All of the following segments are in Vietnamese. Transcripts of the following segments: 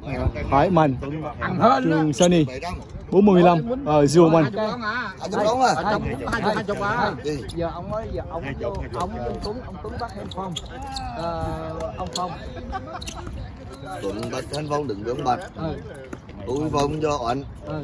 Hải Mạnh, Trường Sunny, 40-15, Diêu Mạnh. Giờ ông nói giờ ông Tuấn bắt em Phong, ông Phong. Tuấn bắt anh Phong đừng đứng bật. Tôi Phong cho anh.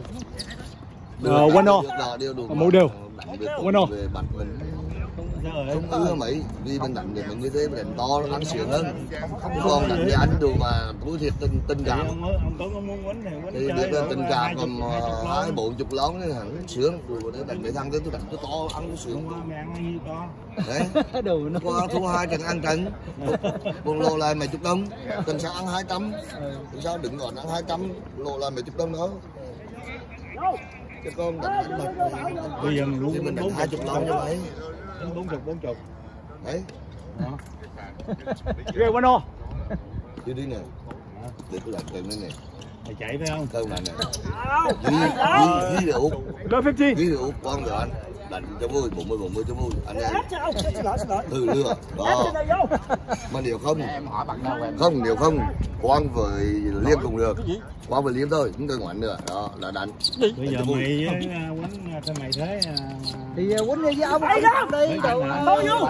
Wano, mẫu đều. Wano. Không ưa mấy vì mình đánh để mình như thế mình đánh to ăn sướng hơn, không còn đánh với anh đủ mà tôi thiệt tình cảm thì biết là tình cảm còn 2-40 lóng nên hẳn sướng đủ để đánh với thằng tôi đánh tôi to ăn sướng đấy. Qua thua 2 trận ăn trận một lô lại mấy chục đồng, tuần sau ăn 200, tuần sau đừng còn ăn 200 lô lại mấy chục đồng nữa chứ con đánh bây giờ mình thì mình đánh 20 lóng như vậy 40 đấy. Ghê Wano. Đi đi nè, để tôi làm tên này. Mày chạy phải không? Câu này nè. Ghi rượu. Ghi rượu con rồi anh. Đánh cho vui, 40 cho vui. Anh em. Từ lừa. Đó. Mà nếu không, nếu không, quăng với Liên cũng được. Quăng với Liên thôi, chúng tôi ngoảnh nữa. Đó, là đánh. Bây giờ mày quánh sao mày thế? Thì quýnh đi với ông đi đâu nói vô.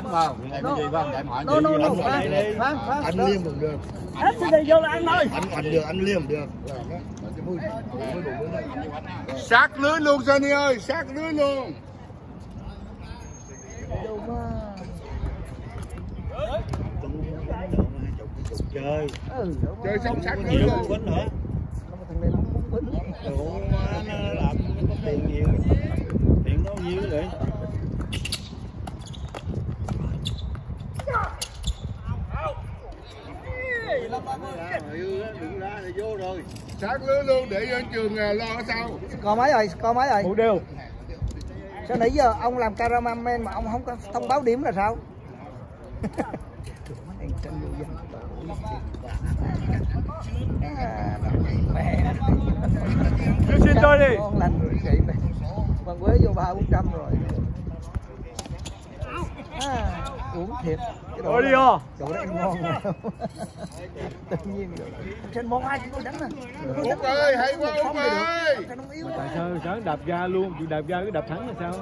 Anh Liêm cũng được. Hết cái này vô là ăn thôi. Anh được, anh Liêm được. Sát lưới luôn Sunny ơi, sát lưới luôn. Chơi. Chơi xong sát lưới luôn. Quánh nữa. Ủa, nó làm có tiền nhiều. Tiền nó nhiêu vậy? Đừng ra thì vô rồi. Sát lưới luôn để cho anh Trường lo sao. Còn mấy rồi? Mẫu đều. Sao nãy giờ ông làm cameraman mà ông không có thông báo điểm là sao? Xin tôi đi. Ngon lành rồi chị này. Con Quế vô 300-400 rồi. Uống thiệt. Thôi đi hả? Chỗ đó em ngon rồi. Tự nhiên rồi. Trên món ai cũng đánh nè. Út ơi, hay quá Út ơi. Tại sao sáng đạp ga luôn, chị đạp ga cứ đạp thắng là sao?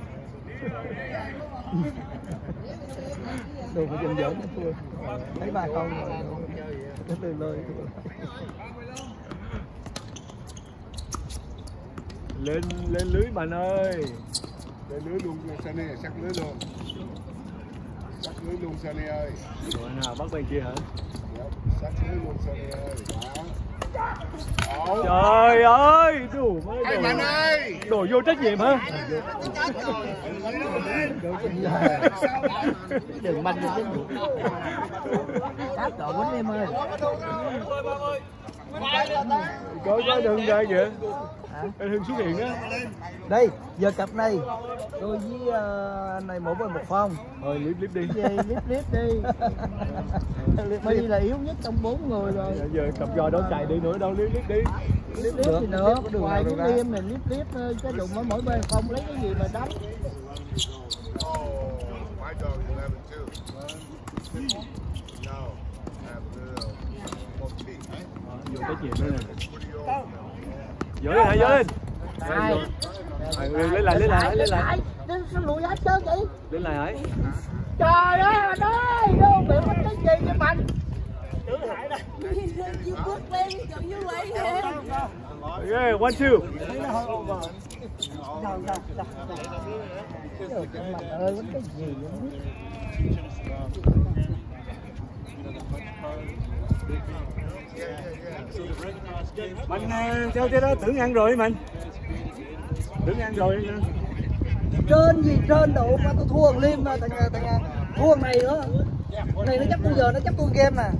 Đồ phải giỡn giỡn thua. Thấy 3 con rồi. Nó từ lời thua. Lên lưới bạn ơi. Lên lưới luôn Sunny, sát lưới luôn. Sát lưới luôn Sunny ơi. Rồi nào bắt bên kia hả? Sát lưới luôn Sunny ơi. Đó. Trời ơi, đủ mấy Anh Mạnh ơi. đổ vô trách nhiệm hả? Đừng banh cho chứ. Sát cậu quýnh em ơi. Có đường ra kìa. Anh Hưng xuất hiện á. Đây, giờ cặp này tôi với này mỗi bên một phong. Thôi clip đi. Clip đi. My là yếu nhất trong 4 người rồi. Giờ cặp giò đó chạy đi nữa đâu clip đi. Clip thì nữa, ngoài cái liêm này clip cái đụng ở mỗi bên không lấy cái gì mà đánh. Vô trách nhiệm nữa nè. Dỡ lên hả, dỡ lên. Lấy lại. Sao lùi hết trơn vậy? Lên lại hả? Trời ơi, anh ơi, đâu biểu cái gì vậy mình? Bước lên chậm như vậy hả? Okay, 1-2. Trời ơi, cái gì vậy? Mình sao cái đó tưởng ăn rồi mình. Tưởng ăn rồi. Trên gì trên độ mà tôi thua thằng Liêm mà thằng thua thằng này nữa. Này nó chấp tôi giờ nó chấp tôi game nè.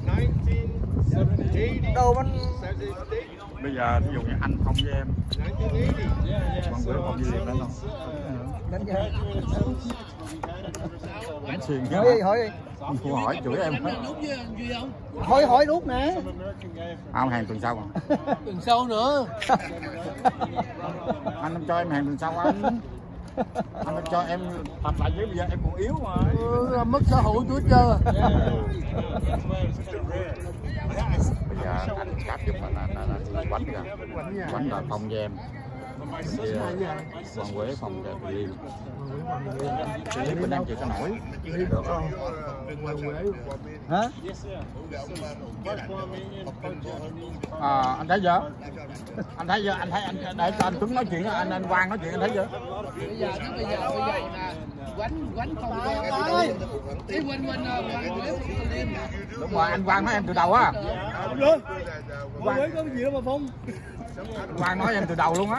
Đồ mình Bây giờ ví dụ như anh không với em. Còn bữa không với Liêm đó không? đánh giá. Đánh xuyên Hỏi đi. Cô hỏi chửi em. Hỏi đút nè. Không, hàng tuần sau à? Tuần sau nữa. Anh không cho em hàng tuần sau anh. Anh không cho em tập lại với bây giờ em còn yếu mà. Mất xã hội tuổi chưa. Bây Dạ, anh cáp giúp là quánh ra. Quánh là Phong với em. Hoàng Quế Phong cho Liêm. Liêm mình đang chịu cái nổi. Được không? Hả? Anh thấy chưa? Anh thấy chưa? Anh thấy anh để cho anh Tuấn nói chuyện, anh Quang nói chuyện, anh thấy chưa? Bây giờ nè, quánh Phong ơi. Cái quên Liêm. Đúng rồi, anh Quang nói em từ đầu á. Không được. Quang Quế có gì đâu mà Phong. Quang nói em từ đầu luôn á.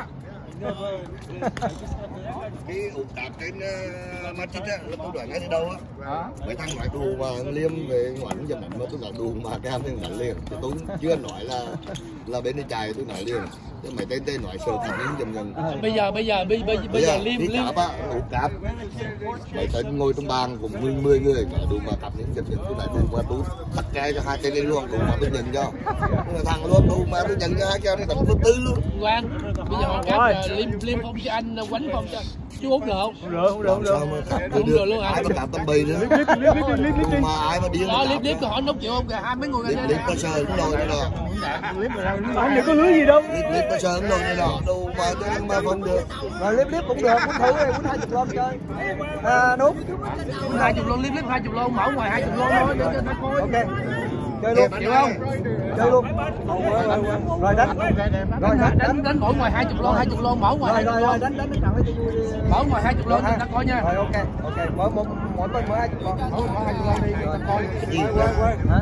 Cái ụt tạp trên Madrid á, là tôi đoạn ngay đi đâu á. Mấy thằng loại đù mà Liêm về ngoảnh dần mà tôi là đù mà cam nên ngoảnh liền. Tôi chưa nói là bên đi chạy tôi nói liền. Chứ mày tên nói sờ thằng những dần. Bây giờ Liêm cáp á, ụt cáp. Mày thấy ngồi trong bàn cùng 10 người cả đù mà cặp những dần tôi lại đù mà tôi đặt cây cho hai tên đi luôn đù mà tôi nhận cho. Thằng luôn đù mà tôi nhận cho hai keo này tầm thứ tư luôn. Quang, bây giờ cáp Liêm Phong cho anh quánh Phong cho chú Út được không? Không được. Luôn ai mà cặp tầm bì nữa. Mà ai mà điên. Liếp hỏi nấu chịu không kìa, hai mấy người Liếp có sờ cũng rồi nữa. Không được có hứa gì đâu. Liếp có sờ cũng rồi nữa. Đâu mà cho mà không được. Rồi Liếp cũng được, muốn thử này, muốn 20 lon chơi. Nút. 20 lon, Liếp 20 lon, mở ngoài 20 lon thôi để cho nó coi. Ok. Chơi luôn, chịu không? Chơi luôn. Rồi đánh. Rồi đánh mỗi ngoài 20 lon, mở ngoài 20 lon. Rồi đánh trận với tôi. Mở ngoài 20 lon cho ta coi nha. Rồi ok. Mỗi bên mở 20 lon. Mở 20 lon đi cho ta coi. Hả?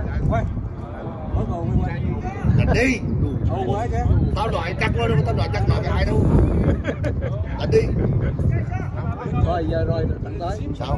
Đánh đi. Tao loại chắc nó đâu, tao loại chắc loại ai đâu. Đánh đi. Rồi giờ rồi đánh tới. Sao?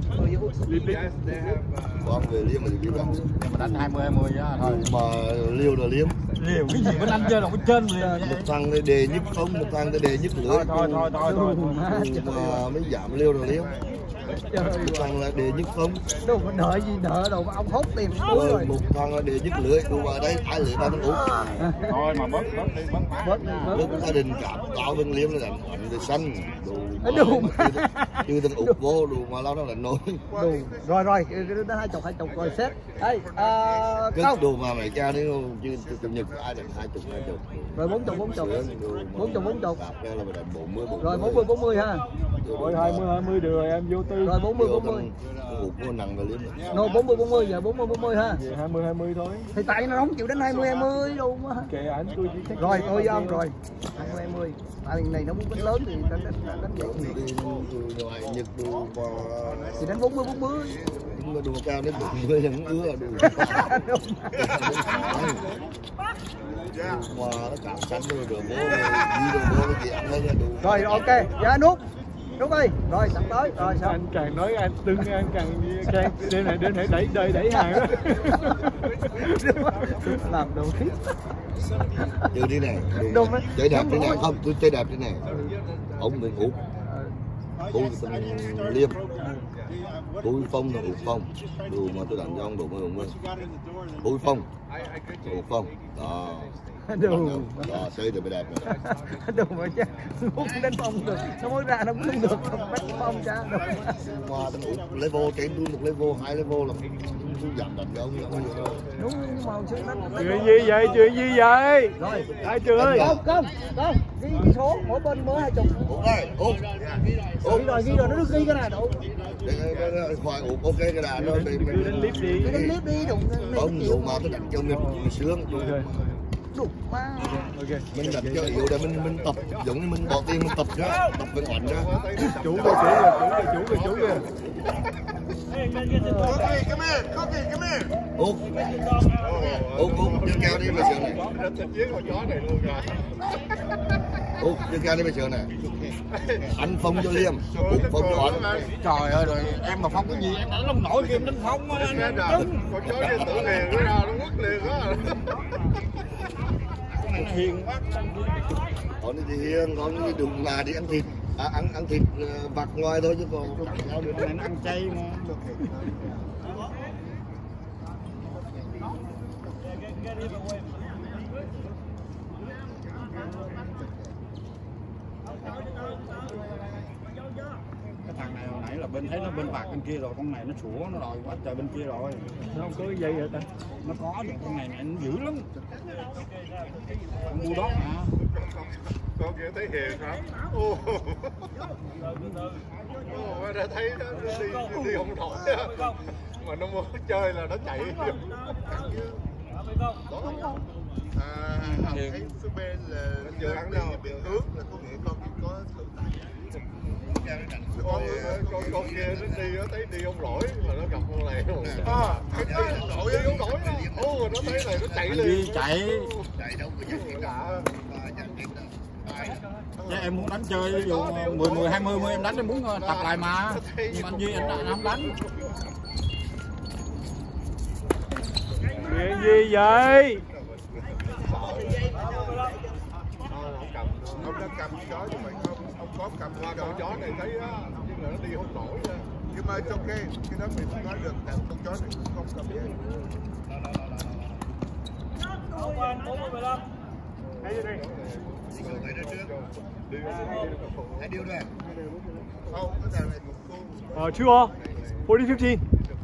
Con về Liêm mà đi đâu? Mà đánh 20-20 á thôi. Mà liều là Liêm. Liều cái gì bên anh chơi là bên trên liền. Một thằng đề nhức không, một thằng đề nhức lưỡi. Thôi. Mà mới giảm liều là Liêm. Một thằng là đề nhức không. Đâu mà đợi gì đợi đâu mà ông hốt tiền rồi. Một thằng là đề nhức lưỡi, đúng ở đây ai lưỡi ba con út. Thôi mà bớt đi, Bớt gia đình cả tao bên Liêm là đánh để xanh. Đủ. Chưa từng út vô đủ mà lao nó là nổi. Đủ. Rồi nó 20 rồi xét. Đây Cất đồ mà mày cha đấy không chứ tự nhật ai đánh 20. Rồi 40. 40. Đây là mày đánh 40. Rồi 40 ha. Rồi 20 được rồi em vô tư. Rồi 40. Út nó nặng về Liêm. Nó 40 giờ 40 ha. Vậy 20 thôi. Thì tại nó không chịu đánh 20 đâu mà. Kệ ảnh tôi chỉ thích. Rồi tôi với ông rồi. 20. Tại vì này nó muốn đánh lớn thì đánh vậy. Ngoài Nhật đồ mà Thì đánh 40. nhưng mà đồ cao đến 40 vẫn ứa là đồ. Mà nó cảm xanh rồi đồ bố đi đồ bố cái gì ăn hơn là đồ. Rồi ok, dạ nút đi. Rồi sẵn tới. Rồi sao? Anh càng nói anh Tưng anh càng đến hãy đẩy hàng đó. Làm đồ thiết. Chơi đi này. Đúng đấy. Chơi đẹp thế này không, tôi chơi đẹp thế này. Ông mình Út. Tôi tên Liêm. Tôi Phong là Út Phong. Đồ mà tôi đánh cho ông đồ mới. Tôi Phong. Út Phong. Đó. Đồ. Đó, chơi được mới đẹp rồi. Đồ mà chứ. Không đánh Phong được. Nó mới ra nó cũng không được. Bắt Phong cha. Qua tên Út level trên tôi một level 2 level là tôi giảm đánh cho ông là không được đâu. Đúng nhưng mà trước đánh. Chuyện gì vậy? Rồi. Ai chưa ơi? Không. Ghi số mỗi bên mới 20. Út ơi, Út. Ghi rồi nó được ghi cái này đâu. Khoai Út ok cái đà đó. Đánh clip đi. Cái đánh clip đi đụng. Không, đủ mà tôi đánh cho mình sướng. Đụng mà. Mình đánh cho yếu để mình tập giống như mình bỏ tiền mình tập ra, tập với ngoảnh ra. Chủ kìa. Út, chơi keo đi mà sướng này. Út, chơi keo đi mà sướng này. Anh Phong cho Liêm, Út Phong cho anh. Trời ơi rồi em mà Phong cái gì em đánh không nổi kim đánh Phong á. Con chó điện tử liền cái nào nó quất liền á. Hiền quá. Còn thì hiền, còn đi đừng là đi ăn thịt. Ăn thịt vặt ngoài thôi chứ còn Anh ăn chay mà. Cái thằng này hồi nãy là bên thấy nó bên bạc bên kia rồi, con này nó sủa nó đòi quá trời bên kia rồi. Nó không có cái dây hả ta? Nó có được, con này nó dữ lắm. Con bu đó hả? Con kia thấy hiền hả? Ồ, đã thấy nó đi không nổi mà nó muốn chơi là nó chạy. Thấy phía bên là giờ ăn nào bị ướt là có nghĩa con có thử tải. Con kia nó đi nó thấy đi không nổi mà nó gặp con này thấy đi không nổi nó thấy này nó chạy liền. Chạy đâu có gì lạ. Chứ em muốn đánh chơi ví dụ 10, 20 em đánh em muốn tập lại mà. Nhưng mà anh Duy anh không đánh. Chuyện gì vậy? Ông đã cầm chó nhưng mà ông có cầm con chó này thấy á, nhưng mà nó đi không nổi nha. Nhưng mà trong cái đó mình không nói được tại con chó này không cầm gì. Không, cái thằng này cũng cô. 2 all. 40-15.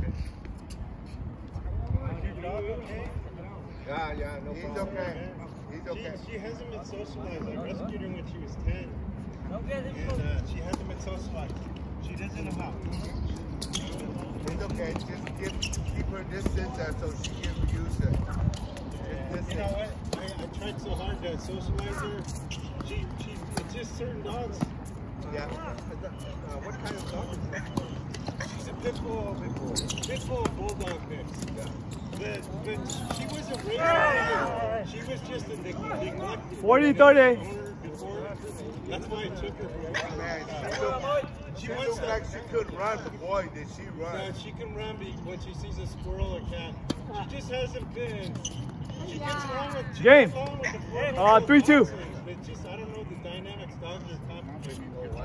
Yeah, no problem. He's okay. He's okay. She hasn't been socialized. I rescued her when she was 10. And she hasn't been socialized. She doesn't know how. It's okay. Just keep her distance so she can use it. You know what? I tried so hard to socialize her. It's just certain dogs. Yeah. What kind of dog is that? She's a pit bull bulldog mix. Yeah. But she wasn't raised. She was just a neglected 40-30. before. That's why I took her. Man, she looked like she couldn't run, but boy, did she run. Yeah, she can run when she sees a squirrel or cat. She just hasn't been. She gets along with Game. 3-2. But just I don't know the dynamics. Dogs are complicated.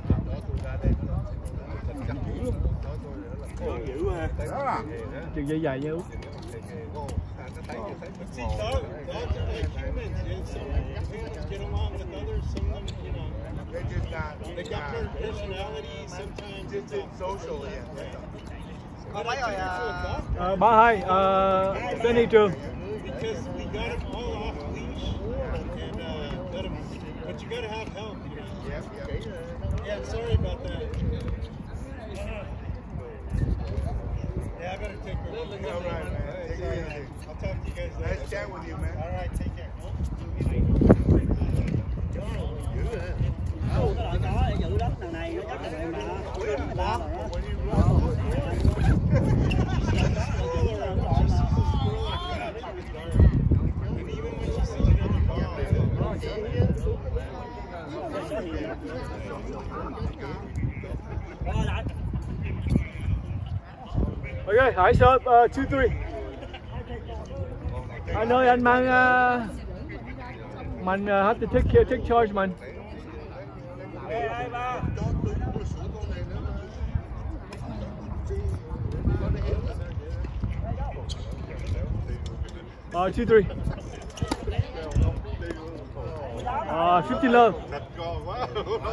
Dữ ha. Chừng dây dài nha Út. See, dogs are like humans. Some humans get along with others. Some of them, you know, They're just not. they got their personalities. Sometimes Just it's social, yeah. Có mấy rồi 3-2. Penny trường. because we got them all off leash and let them. But you gotta have help. You know? Yeah, I'm sorry about that. Yeah, I better take her. All right, man. Take it easy. I'll talk to you guys later. Nice chat with you, man. All right, take care. giữ đất thằng này nó chắc là người mà Okay, hãy serve 2-3. Anh ơi, anh mang mình have to take charge mình. Uh, 2-3. 50 love. Thật con quá.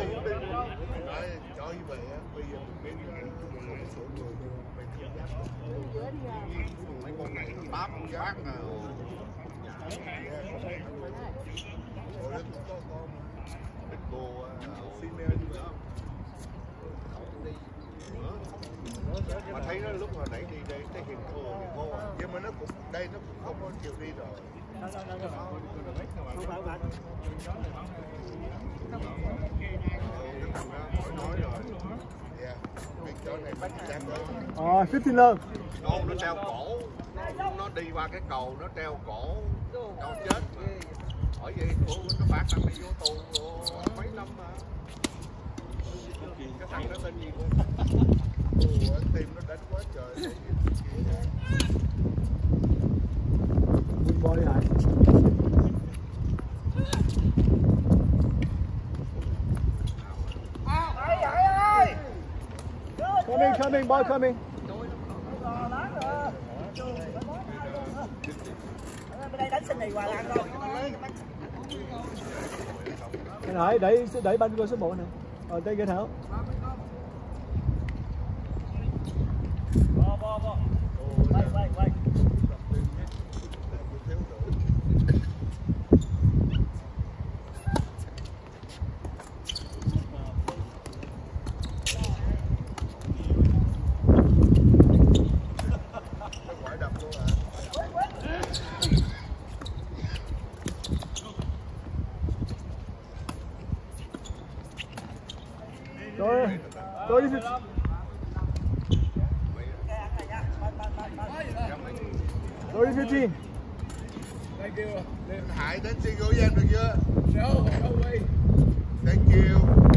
Mấy con này nó bám con giác à. Mà thấy nó lúc hồi nãy đi đây thấy hiền khô nhưng mà nó cũng đây nó cũng không có chịu đi rồi. Nói rồi. Yeah. Cái chỗ này bắt chắc rồi. 15 love. Con nó treo cổ, nó đi qua cái cầu nó treo cổ, đâu chết mà. Hỏi vậy nó bác thằng này vô tù mấy năm mà. Cái thằng nó tên gì cô? Tim nó đánh quá trời. Good boy hả? Coming, boy, coming. bên đây đánh xin này Hòa Lan rồi. Anh Hải đẩy banh qua số 1 nè. Rồi tay kia Thảo. Hải đến xin gửi em được chưa? Thank you.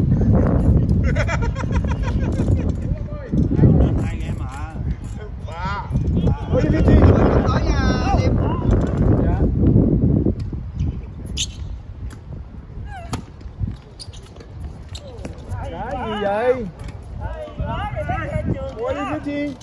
Hai em hả? Ba. Tối nha Liêm. Dạ. Cái gì vậy? Ôi đi chi?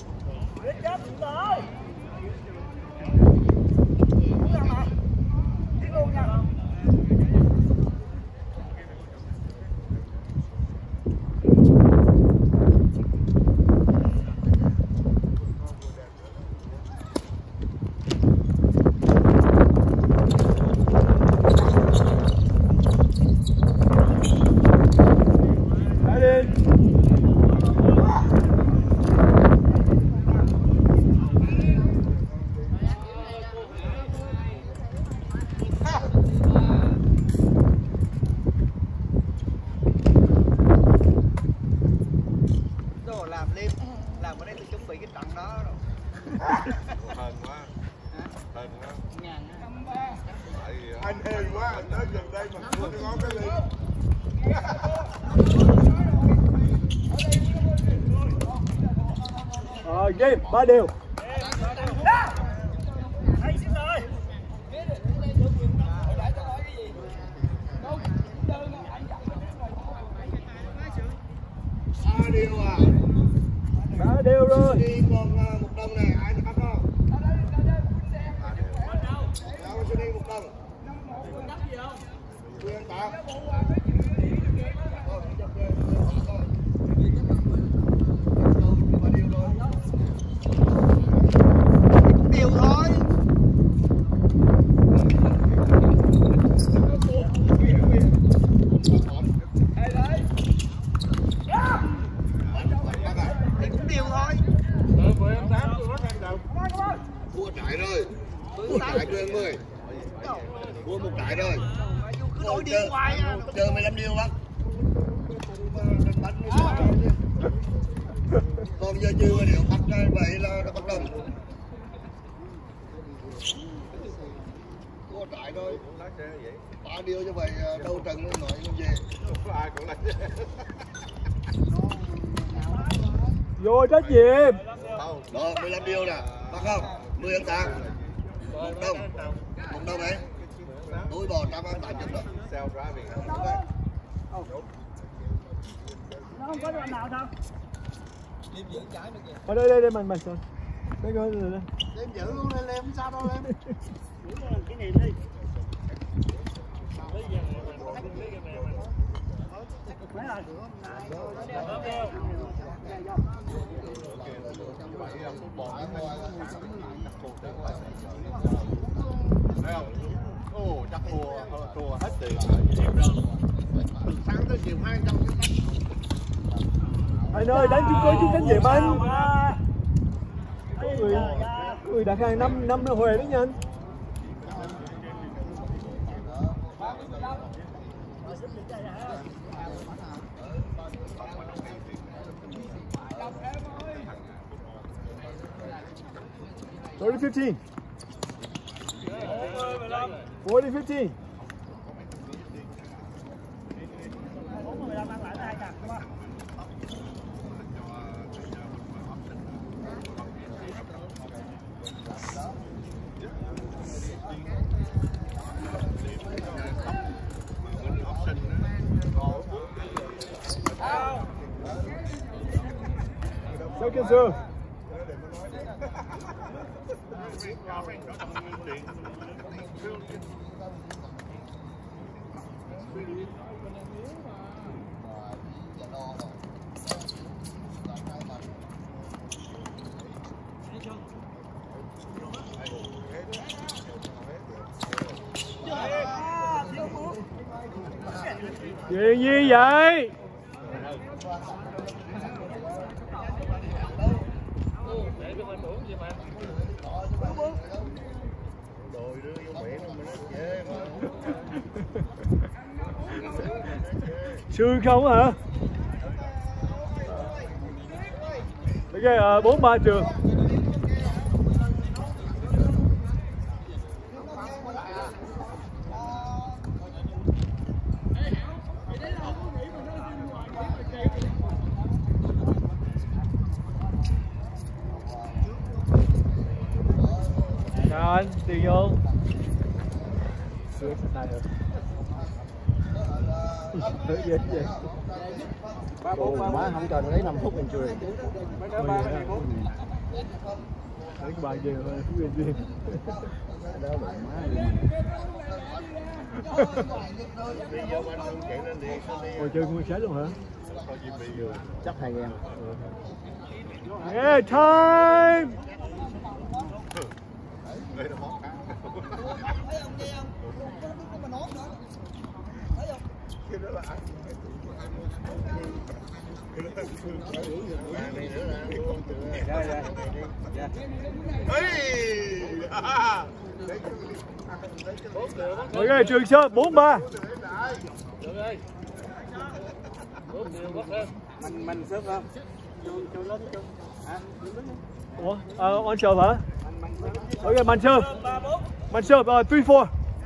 Làm ở đây tôi chuẩn bị cái trận đó rồi. Hên quá. Hên quá. Anh hên quá, anh tới gần đây mà mua cái ngón cái ly. Rồi game 3 đều. Điều à. 3 đều rồi. Đi còn một đồng này, ai bắt không? Đâu sẽ đi một đồng. Quyền tạo. Điều thôi. Mua trại rồi. Mua trại cho em ơi. Mua một trại rồi. Cứ đổi điên hoài à. Chơi 15 điêu lắm. Còn giờ chưa mà điều bắt ra vậy là nó bắt đầu. Mua trại thôi. 3 điêu như vậy đâu trần nói như vậy. Ai cũng là Vô trách nhiệm. Đó 15 điêu nè, bắt không? 10 ăn tàn. Một đồng đấy. Túi bò 180 đó. Nó không có đoạn nào đâu. Ở đây mình rồi. Đây coi rồi đây. Em giữ luôn lên em sao đâu em. Cái niệm đi. Thấy không? Ồ, chắc thua hết tiền. Từ sáng tới chiều 200. Anh ơi, đánh chú cánh về anh. Người đặt hàng năm nó huề đấy nha anh. Sorry, 15. 40-15. Second serve. Chuyện gì vậy? Sương không hả? Ok, 4-3 Trường. Chào anh, tiền vô. Sướng này rồi. Má không cho lấy 5 phút mình chưa. Lấy bài về thôi, phút về duyên. Ngồi chơi nguyên sáng luôn hả? Chắc 2 game. Yeah, time! Ok, Trường Sơn 4-3. Mình sớm không? Ủa? On serve hả? Ok, man serve. Man serve, 3-4.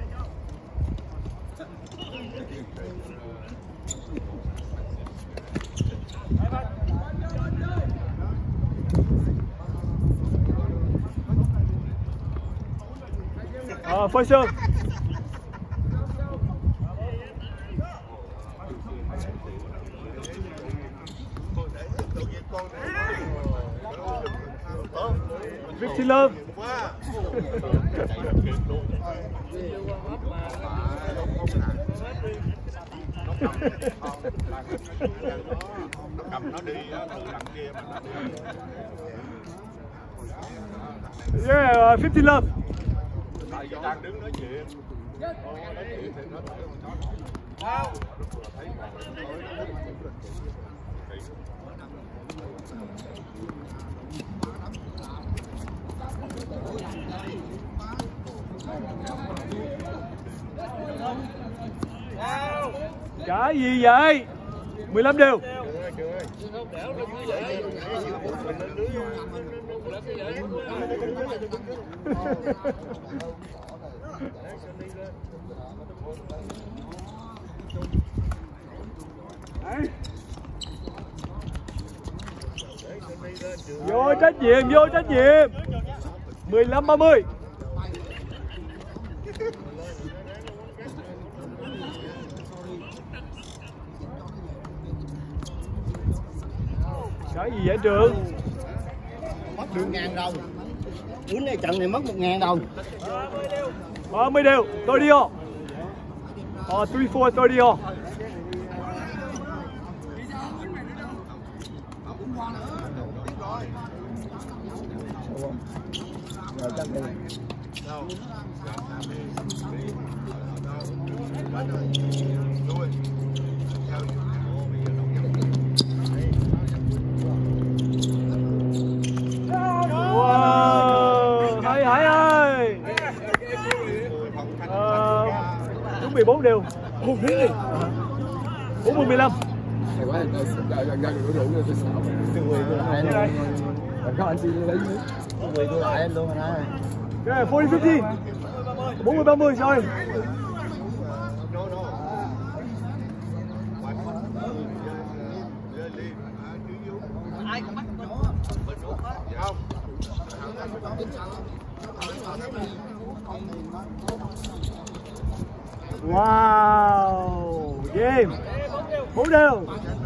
First serve. Fifty love. Cầm nó đi từ đằng kia mà nó đi. Yeah, 50 love. Tại vì đang đứng nói chuyện. Cái gì vậy? 15 đều. Vô trách nhiệm, vô trách nhiệm. 15-30. Cái gì vậy Trường? Mất 1.000 đồng. Uống này trận này mất 1.000 đồng. 30 đều, 30 all. 3-4, 30 all. Wow, hay ơi. Chuẩn bị 4 đều. 40-15. Hay quá, ra được đủ rồi tôi sợ. Tôi quỳ tôi lại luôn. Có anh xin lấy nữa. Tôi quỳ tôi lại anh luôn anh ơi. Okay, 40-15. 40-30 rồi. Wow, game 4 đều.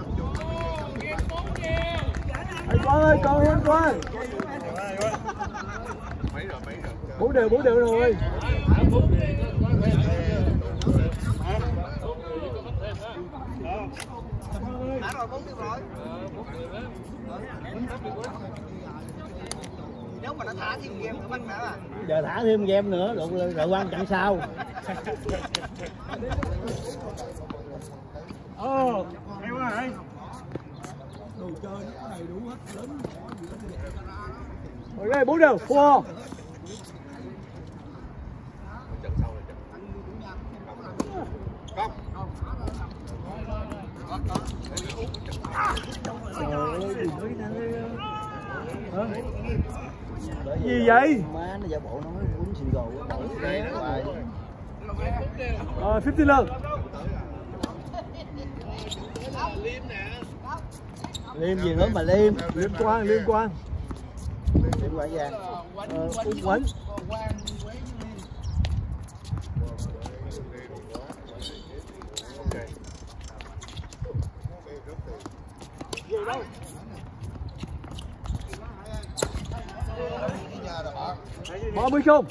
Anh Quang ơi, còn anh Quang. 4 đều rồi. Nếu mà nó thả thêm game nữa bắt hả? Giờ thả thêm game nữa, rồi quan trọng sao? Ok, 4 đều, four. Gì vậy? Má nó giả bộ nó uống single á, đen hoài. 50 lần. Liêm gì nữa mà liêm? Liêm Quang, Liêm Quang. Liêm Quang Giang. Ung Quánh. Ba mươi không?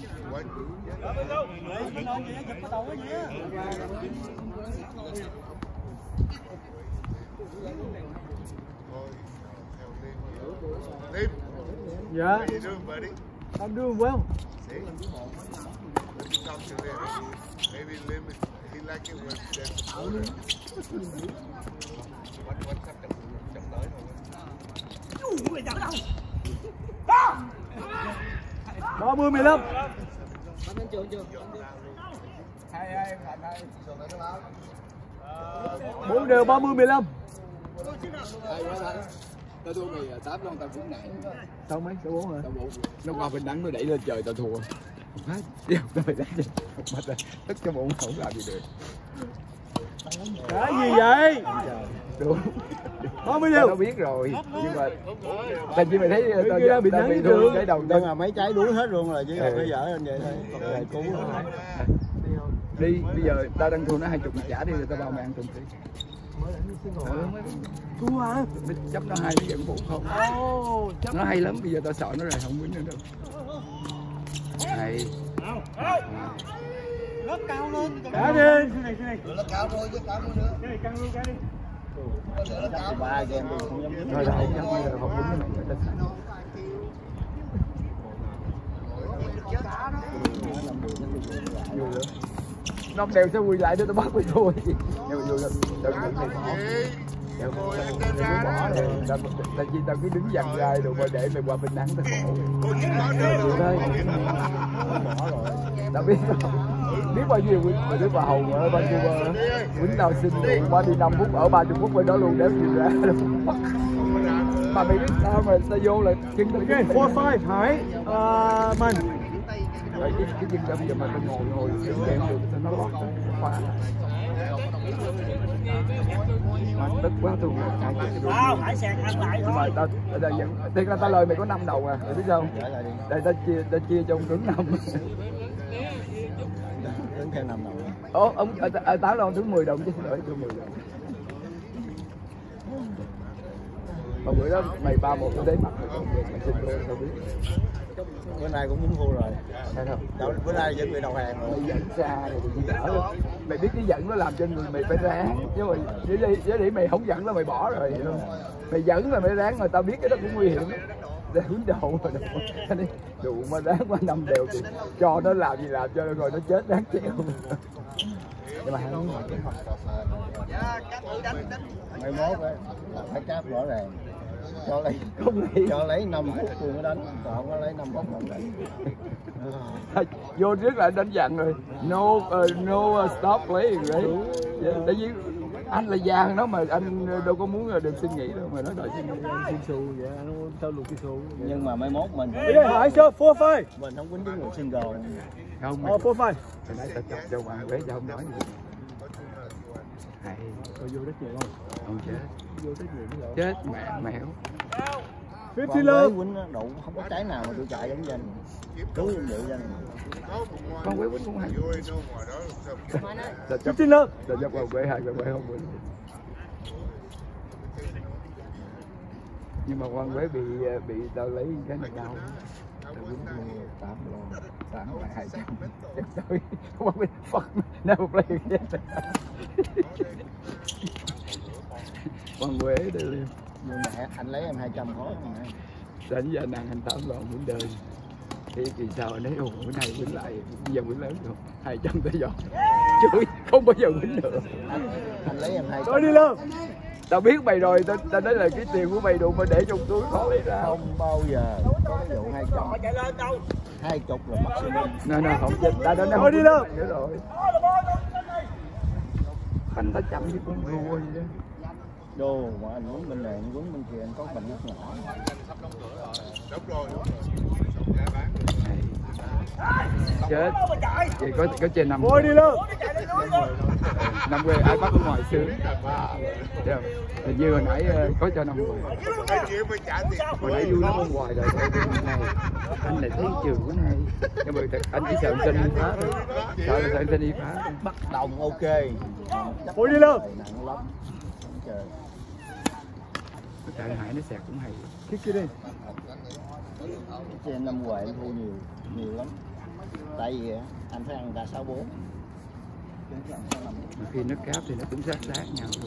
Yeah, How you doing, buddy? I'm doing well. See? Let me talk to Lim. Maybe Lim, he like it when that's the border. Ba mươi 15. Bốn đều 30 15. Tao thua mày 8 lon tao cũng nãy. Sao mấy? Số 4 hả? Tao 4. Nó qua bên đắng nó đẩy lên trời tao thua. Phát, đeo tao phải đánh cho một mặt rồi. Tức cho bụng không làm gì được. Cái gì vậy? Đúng. 30 đều. Tao biết rồi, nhưng mà tại vì mày thấy tao bị nắng thua cái đầu Nhưng mà mấy trái đuối hết luôn rồi, chỉ còn cái dở lên vậy thôi. Còn lại cứu rồi. Đi, bây giờ tao đang thua nó 20 mày trả đi rồi tao bao mày ăn tuần tí. Thua hả? Chấp nó 2 nó vẫn 4 không. Nó hay lắm, bây giờ tao sợ nó rồi không win nữa đâu. Hay. Lớp cao lên. Cá đi. Nó cao thôi chứ cao nữa. Cái căng luôn cá đi. Ba game tôi không dám. Thôi là không dám bây giờ không đúng cái này người ta sợ. Năm đều sẽ quỳ lại để tao bắt với thua gì. Nhưng mà vô lên đừng bỏ tại vì tao cứ đứng dằn ra rồi mà để mày qua bên nắng tao khổ. Tao biết bao nhiêu mày biết bà Hầu ở bao nhiêu quýnh tao xin qua đi 5 phút ở 30 phút bên đó luôn đếm gì ra mà mày biết sao mà tao vô là chân tao Ok, 4-5 Hải. Mình. rồi cái chân tao bây giờ mà tao ngồi đứng đếm được tao nó lót khóa mà tức quá tôi Phải sạc ăn lại thôi. mà tao thiệt là tao lời mày có 5 đầu à mày biết sao đây tao chia cho ông tướng 5 Đứng theo 5 đầu. ông tao đâu tướng 10 đồng chứ xin lỗi tôi 10 đồng mà bữa đó mày 3-1 tôi đến mặt mày xin tôi tao biết Bữa nay cũng muốn thua rồi. thấy không Bữa nay vẫn bị đầu hàng rồi. mày dẫn xa rồi thì cũng đỡ luôn mày biết cái dẫn nó làm cho người mày phải ráng chứ mà với để mày không dẫn là mày bỏ rồi hiểu không? Mày dẫn là mày ráng mà tao biết cái đó cũng nguy hiểm để hướng đầu mà đủ mà ráng qua 5 đều thì cho nó làm gì làm cho rồi nó chết đáng chịu nhưng mà hắn Mai mốt á phải cáp rõ ràng. Cho lấy 5 phút tôi mới đánh, còn không có lấy 5 phút không đánh. vô trước là đánh dặn rồi no stop playing đấy tại vì anh là già hơn nó mà anh đâu có muốn được xin nghỉ đâu mà nó đòi xin xu vậy nó tao luôn cái xu Nhưng mà mai mốt mình Hải sơ 4-5. mình không quýnh với người single. không mày 4-5. hồi nãy tao chọc cho bạn bé cho không nói gì hay Rồi vô đất nhiều không? không chết Vô đất nhiều nữa. chết mẹ mèo 50 Còn lần. quýnh đủ không có trái nào mà tôi chạy giống danh. Cứu em dự danh. con quế quýnh cũng hay You ain't no more, đó. tao chấp 50 lần. tao chấp vào quế hai quế không quýnh nhưng mà quan quế bị tao lấy cái này đau tao quýnh 8 lon 8 lại 200 chắc tôi quan quế fuck never play again quan quế để liêm Nhưng mà anh lấy em 200 khó mà. đến giờ nàng anh 8 lon quýnh đời thì kỳ sau anh ấy bữa nay quýnh lại bây giờ quýnh lớn rồi 200 tới giờ chửi không bao giờ quýnh nữa Anh lấy em 200. Rồi đi lên. Tao biết mày rồi, tao nói là cái tiền của mày đủ mà để trong túi khó lấy ra. Không bao giờ có cái vụ 200. 20 là maximum. Nè không chết, ta đã nói đi đâu nữa rồi. Anh ta chậm với con rùa vậy đó. Đồ mà anh muốn bên này, anh muốn bên kia, anh có bình nước nhỏ. Đúng rồi. Chết. Vậy có trên 5. Ngồi đi luôn. 50 ai bắt ở ngoài sướng. Hình như hồi nãy có cho 50. Hồi nãy vui nó bên ngoài rồi. Anh lại thấy trường cái này. Nhưng mà anh chỉ sợ anh đi phá thôi. Sợ là anh đi phá. Bắt đồng ok. Ngồi đi luôn. Nặng lắm. Trời Hải nó sẹt cũng hay. Kick it in. Trên 5 hoài anh thua nhiều lắm. Tại vì anh phải ăn ra 64. Khi nó cáp thì nó cũng sát nhau luôn.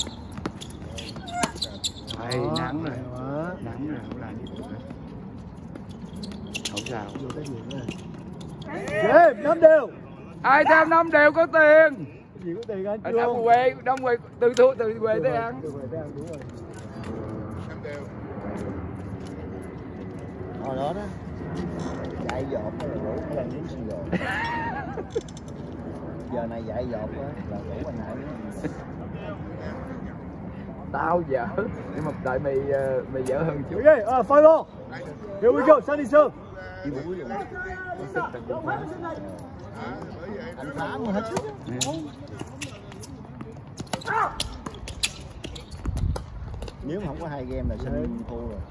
Đây, nắng rồi, không làm gì được rồi. Không sao. Game 5 đều. Ai tham 5 đều có tiền. Cái gì có tiền anh Ở chưa? Đông quê từ thua từ quê tới ăn. Từ quê tới ăn đúng rồi. Hồi đó đó dạy dột là rủ cái lần xin rồi. Giờ này dạy dột là rủ anh Hải. Tao dở nhưng mà tại mày dở hơn chút. Okay, five ball. Here we go, Sunny serve. Đi búi luôn. Anh phá mà hết sức. Nếu mà không có 2 game là xin thua rồi.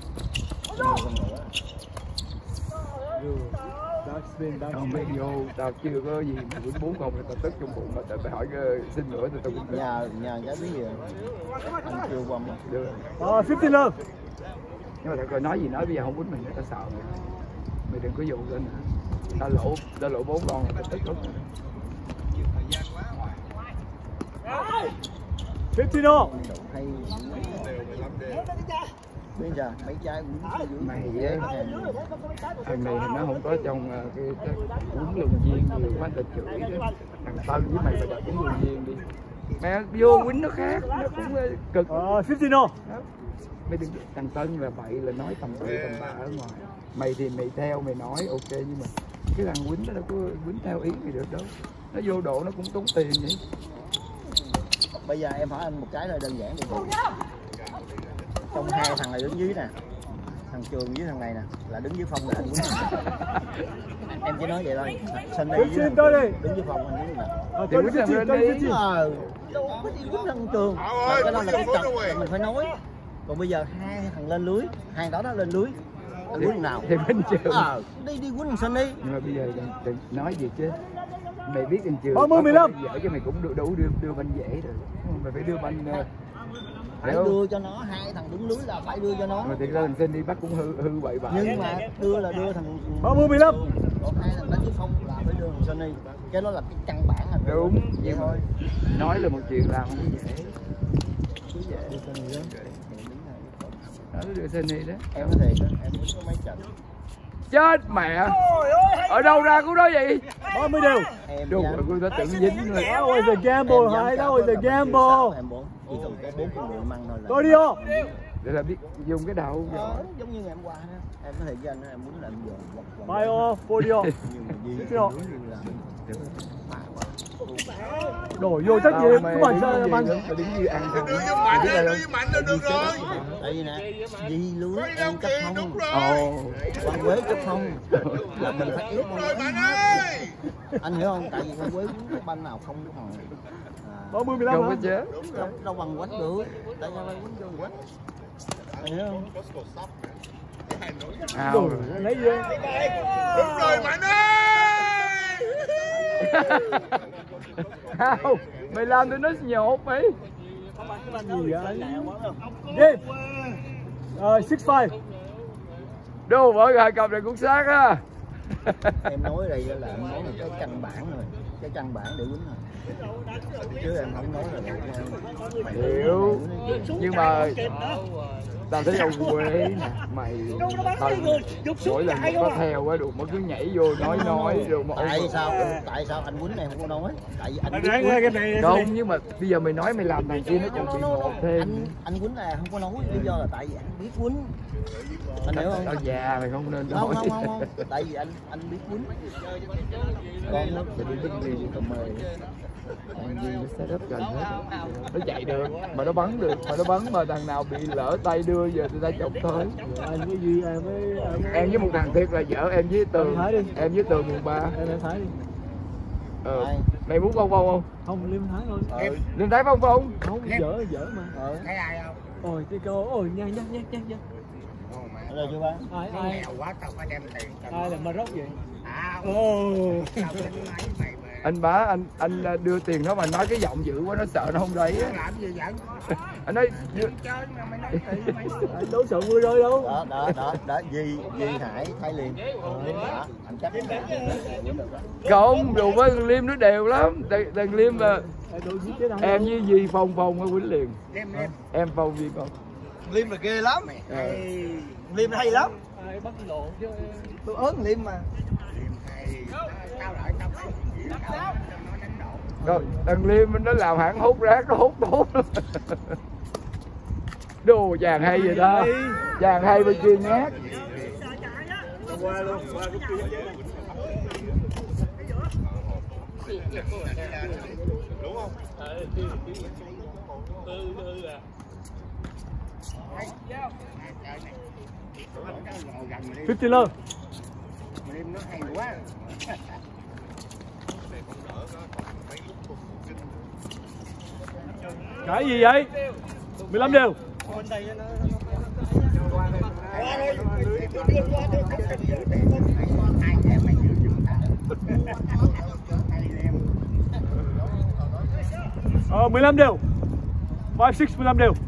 Không biết vô, tao chưa có gì mà 4 không, tao tức trong bụng mà tao phải hỏi xin nữa tao cũng nhà cái gì anh chưa qua mà được. 50 love. Nhưng mà thật rồi nói gì nói bây giờ không quýnh mình nữa, tao sợ mày đừng có dụ lên nữa. Tao lỗ 4 con là tao tức lắm. 50 all. hay bây giờ mấy chai mày á, thằng này thì nó không có trong cái uống lùng viên nhiều quá tao chửi đó. Thằng Tân với mày đặt uống lùng viên đi, mẹ vô quýnh nó khác, nó cũng cực. 50 all. Mấy thằng Tân là vậy, là nói tầm bậy tầm bạ ở ngoài. Mày thì mày theo mày nói ok, nhưng mà cái thằng quýnh nó đâu có quýnh theo ý mày được đâu. Nó vô độ nó cũng tốn tiền vậy. Bây giờ em hỏi anh một cái là đơn giản đi. Trong 2 thằng này đứng dưới nè, thằng Trường với thằng này nè là đứng dưới phòng là anh quýnh. Em chỉ nói vậy thôi. Sunny với đứng dưới phòng anh quýnh nè. Thì quýnh thằng lên đi. Đâu có đi quýnh thằng Trường. Cái đó là cái trận mình phải nói. Còn bây giờ 2 thằng lên lưới, 2 đó lên lưới. Anh quýnh nào? Thì bên Trường. Đi quýnh thằng Sunny. Nhưng mà bây giờ đừng nói gì chứ. Mày biết anh Trường 30-15 dở chứ mày cũng đủ đưa banh dễ rồi. Mày phải đưa banh phải đưa cho nó, 2 thằng đứng lưới là phải đưa cho nó. Mà thiệt ra thằng Sinh đi bắt cũng hư bậy bạ. Nhưng mà đưa là đưa thằng 30-15. Còn 2 thằng đánh chứ không là phải đưa thằng Sunny. Cái đó là cái căn bản là đúng vậy thôi. Nói là một chuyện làm không dễ. Cứ dễ đưa Sunny đó. Đó đưa Sunny đó. Em nói thiệt đó, em muốn có mấy trận. Chết mẹ. Ở đâu ra của đó vậy? 30 đều. Đúng rồi, tôi đã tưởng dính rồi. That was a gamble, Hải. That was a gamble. Em 4, chỉ cần có 4 con người măng thôi là. Tôi đi không? Để là biết dùng cái đầu rồi. Giống như ngày hôm qua đó. Em nói thiệt với anh, em muốn làm giờ. Bye all, 40 all. Nhưng mà đổ vô trách nhiệm, các bạn chơi mà đứng như ăn không. Đưa với Mạnh là được rồi. Tại vì nè, di lưới em cấp không. Ồ. Quang Quế cấp không. Là mình phải ép Quang Quế. Anh hiểu không? Tại vì Quang Quế cái banh nào không còn 30-15 không có chế. đâu bằng quánh được. Tại sao quánh vô quánh? Anh hiểu không? Ao rồi. Lấy gì? Đúng rồi Mạnh ơi. Ao, mày làm tụi nó nhột mày. Gì vậy? Game. 6-5. Đâu bởi hai cặp này cũng sát á. Em nói đây là em nói là cái căn bản rồi, cái căn bản để quýnh rồi. Chứ em không nói là hiểu. Nhưng mà tao thấy ông Quế nè, mày mỗi lần mà có theo á rồi mà cứ nhảy vô nói rồi mà tại sao anh Quýnh này không có nói? Tại vì anh không, nhưng mà bây giờ mày nói mày làm thằng kia nó còn bị ngột thêm. Anh Quýnh này không có nói, lý do là tại vì anh biết Quýnh. Anh hiểu không? Tao già mày không nên nói. Không. Tại vì anh biết Quýnh. Con nó phải đi biết gì tầm mời. Thằng Duy nó set up gần hết. Nó chạy được, mà nó bắn được, mà thằng nào bị lỡ tay đưa giờ người ta chọc tới. Anh với Duy Em với một thằng thiệt là vợ em với Tường. Em với Tường mùng 3. Em Thái đi. Mày muốn phong không? Không, Liêm Thái thôi. Liêm Thái phong không? Không, dở mà. Thấy ai không? Ôi cái cô, ôi nha. Rồi chưa ba? Ai nghèo quá tao phải đem tiền. Ai là Maroc vậy? Anh Bá, anh đưa tiền nó mà nói cái giọng dữ quá nó sợ nó không lấy á. Làm gì vậy? Anh nói chơi mà mày nói tiền mày. Anh đâu sợ mưa rơi đâu. Đó Duy Hải Thái Liêm. Anh chắc không, dù với thằng Liêm nó đều lắm. Thằng Liêm mà em với Duy phong ở Quýnh liền. Em phong Duy phong. Liêm là ghê lắm. Liêm hay lắm. Ai bắt lộ chứ. Tôi ớn Liêm mà. Rồi, thằng Liêm nó làm hãng hút rác, nó hút tốt. Đồ chàng hay vậy đó. Chàng hay bên kia nhát. Qua luôn, qua cái kia. Đúng không? 50 lơ. Nó hay quá. Cái gì vậy? 15 đều. Ờ, 15 đều. 5-6, 15 đều.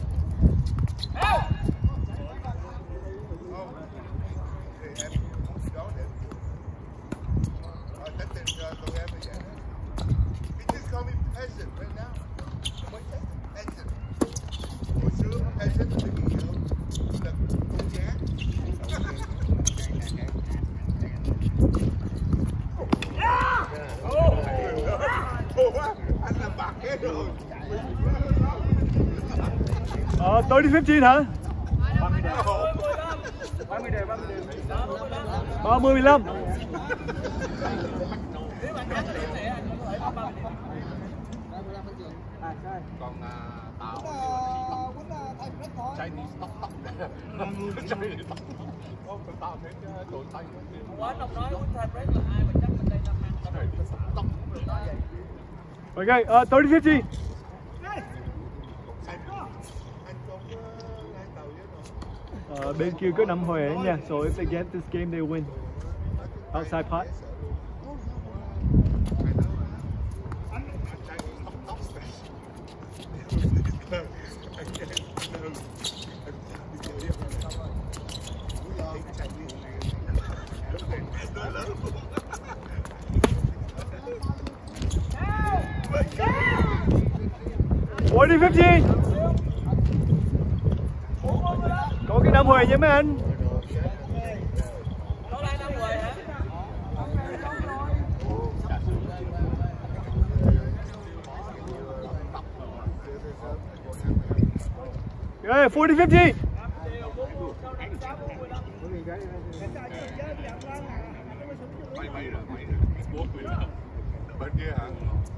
Anh làm bạc hết rồi. 30-15 hả? 30-15. Còn tao Chinese tóc Chinese tóc. Tao thấy đồ Tây Quá ông nói Ultra Break là ai mà chắc mình đây 5 năm. Okay, 30-50. Bên kia có 5 hồi nha, so if they get this game they win. Outside pot. Forty 50. Có cái 5 hồi nha mấy anh. Okay, 40-50. Bên kia hả?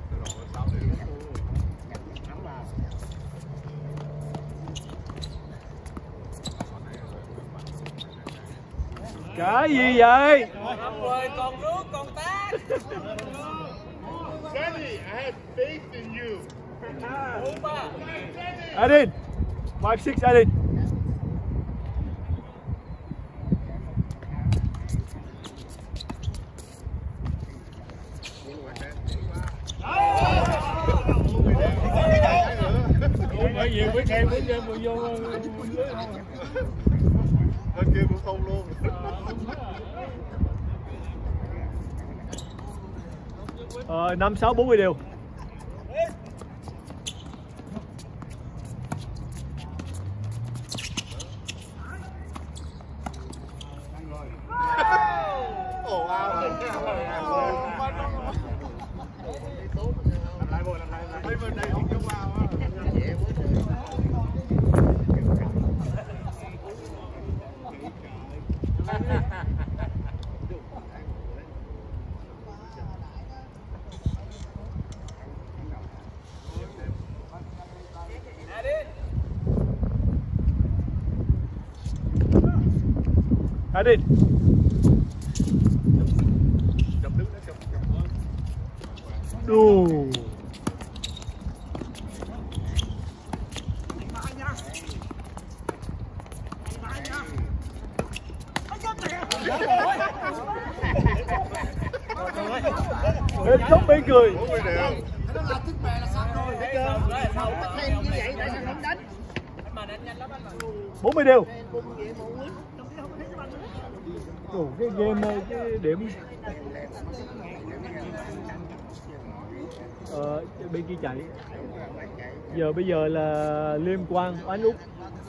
Cái gì vậy? Còn nước, còn tác. Johnny, I have faith in you. Adin. 5-6, Adin. Bởi vì với em vừa vô bên kia cũng không luôn. Ờ, 5-6, 40 đều. Headed. Đồ. Em không bị cười. 40 điều. Ồ, cái game này cái điểm bên kia chạy. Bây giờ là Liêm Quang oánh Úc.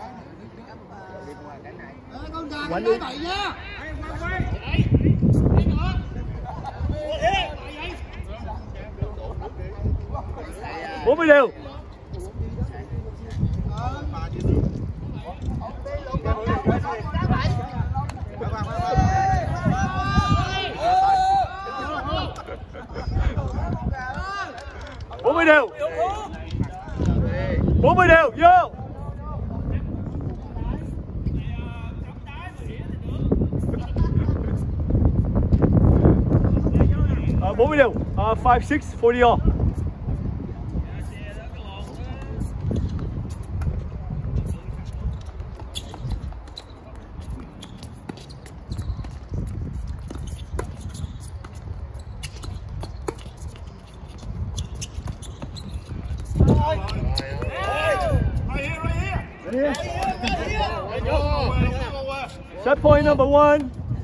Oánh Úc. 40 điều. Đều 40 đều vô. Uh, 40 đều 5, 6, 40 all. Set point number 1.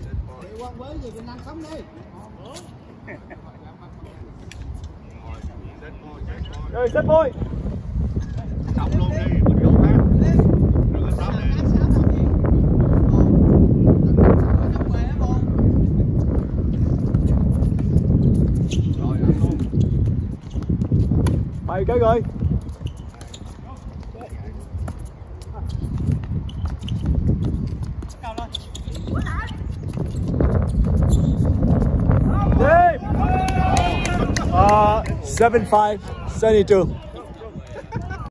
Rồi set point. Xong luôn đi, mình vô khác. Đừng có sớm đi. Rồi ăn luôn. Bày cái rồi. Uh, 7-5, 72.